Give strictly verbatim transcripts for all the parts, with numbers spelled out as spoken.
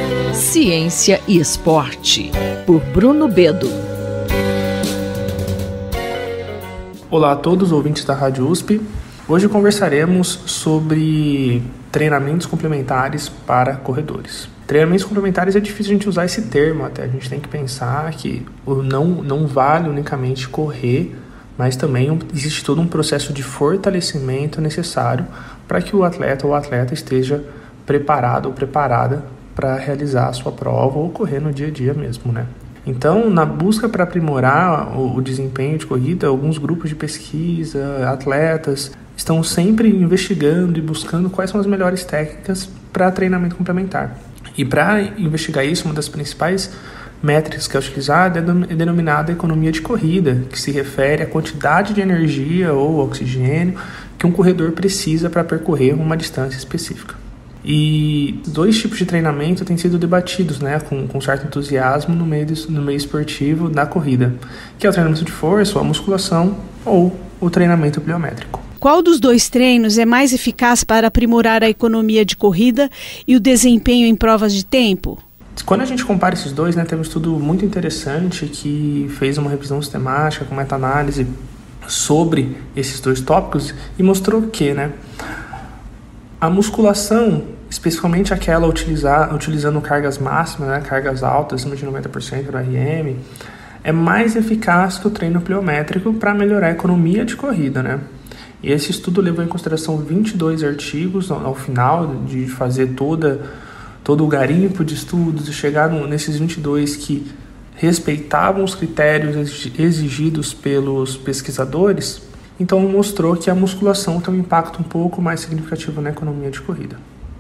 Ciência e Esporte, por Bruno Bedo. Olá a todos os ouvintes da Rádio U S P. Hoje conversaremos sobre treinamentos complementares para corredores. Treinamentos complementares é difícil a gente usar esse termo até. A gente tem que pensar que não, não vale unicamente correr, mas também existe todo um processo de fortalecimento necessário para que o atleta ou atleta esteja preparado ou preparada para realizar a sua prova ou correr no dia a dia mesmo, né? Então, na busca para aprimorar o, o desempenho de corrida, alguns grupos de pesquisa, atletas, estão sempre investigando e buscando quais são as melhores técnicas para treinamento complementar. E para investigar isso, uma das principais métricas que é utilizada é denominada economia de corrida, que se refere à quantidade de energia ou oxigênio que um corredor precisa para percorrer uma distância específica. E dois tipos de treinamento têm sido debatidos, né, com, com certo entusiasmo no meio, de, no meio esportivo da corrida, que é o treinamento de força, ou a musculação, ou o treinamento pliométrico. Qual dos dois treinos é mais eficaz para aprimorar a economia de corrida e o desempenho em provas de tempo? Quando a gente compara esses dois, né, tem um estudo muito interessante que fez uma revisão sistemática com meta-análise sobre esses dois tópicos e mostrou que, né, a musculação, especificamente aquela utilizar, utilizando cargas máximas, né, cargas altas, acima de noventa por cento do R M, é mais eficaz que o treino pliométrico para melhorar a economia de corrida, né? E esse estudo levou em consideração vinte e dois artigos ao, ao final de fazer toda, todo o garimpo de estudos e chegar no, nesses vinte e dois que respeitavam os critérios exigidos pelos pesquisadores. Então mostrou que a musculação tem um impacto um pouco mais significativo na economia de corrida.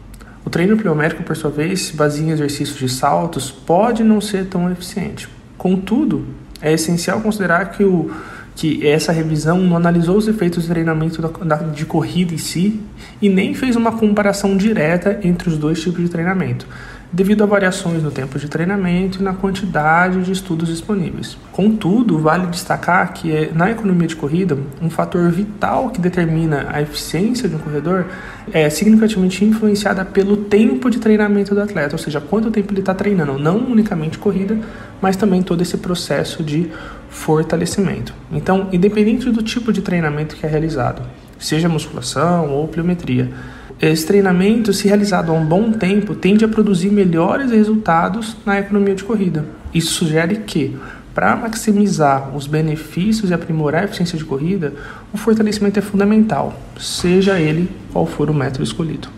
O treino pliométrico, por sua vez, se baseia em exercícios de saltos, pode não ser tão eficiente. Contudo, é essencial considerar que, o, que essa revisão não analisou os efeitos do treinamento da, da, de corrida em si e nem fez uma comparação direta entre os dois tipos de treinamento, devido a variações no tempo de treinamento e na quantidade de estudos disponíveis. Contudo, vale destacar que é, na economia de corrida, um fator vital que determina a eficiência de um corredor é significativamente influenciada pelo tempo de treinamento do atleta, ou seja, quanto tempo ele está treinando, não unicamente corrida, mas também todo esse processo de fortalecimento. Então, independente do tipo de treinamento que é realizado, seja musculação ou pliometria, esse treinamento, se realizado há um bom tempo, tende a produzir melhores resultados na economia de corrida. Isso sugere que, para maximizar os benefícios e aprimorar a eficiência de corrida, o fortalecimento é fundamental, seja ele qual for o método escolhido.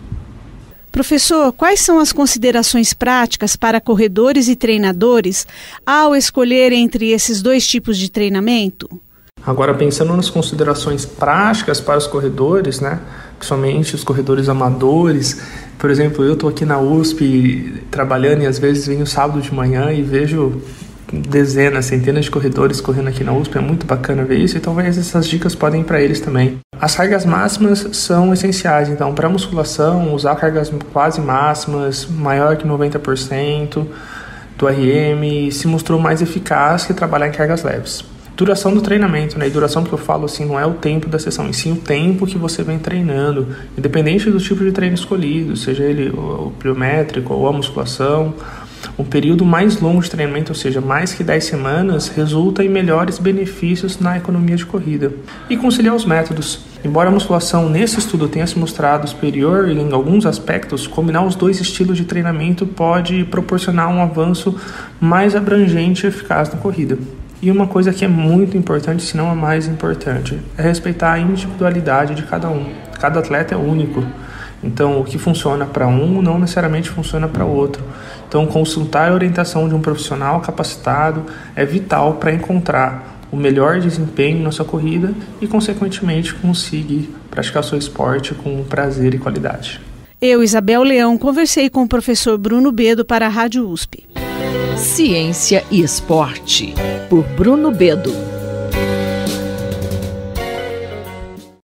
Professor, quais são as considerações práticas para corredores e treinadores ao escolher entre esses dois tipos de treinamento? Agora, pensando nas considerações práticas para os corredores, né, principalmente os corredores amadores, por exemplo, eu estou aqui na U S P trabalhando e às vezes venho sábado de manhã e vejo dezenas, centenas de corredores correndo aqui na U S P, é muito bacana ver isso, então talvez essas dicas podem ir para eles também. As cargas máximas são essenciais, então para musculação, usar cargas quase máximas, maior que noventa por cento do R M, se mostrou mais eficaz que trabalhar em cargas leves. Duração do treinamento, né? E duração que eu falo assim, não é o tempo da sessão, e sim o tempo que você vem treinando, independente do tipo de treino escolhido, seja ele o pliométrico ou a musculação. Um período mais longo de treinamento, ou seja, mais que dez semanas, resulta em melhores benefícios na economia de corrida. E conciliar os métodos. Embora a musculação nesse estudo tenha se mostrado superior em alguns aspectos, combinar os dois estilos de treinamento pode proporcionar um avanço mais abrangente e eficaz na corrida. E uma coisa que é muito importante, se não a mais importante, é respeitar a individualidade de cada um. Cada atleta é único. Então, o que funciona para um não necessariamente funciona para o outro. Então, consultar a orientação de um profissional capacitado é vital para encontrar o melhor desempenho na sua corrida e, consequentemente, conseguir praticar o seu esporte com prazer e qualidade. Eu, Isabel Leão, conversei com o professor Bruno Bedo para a Rádio U S P. Ciência e Esporte, por Bruno Bedo.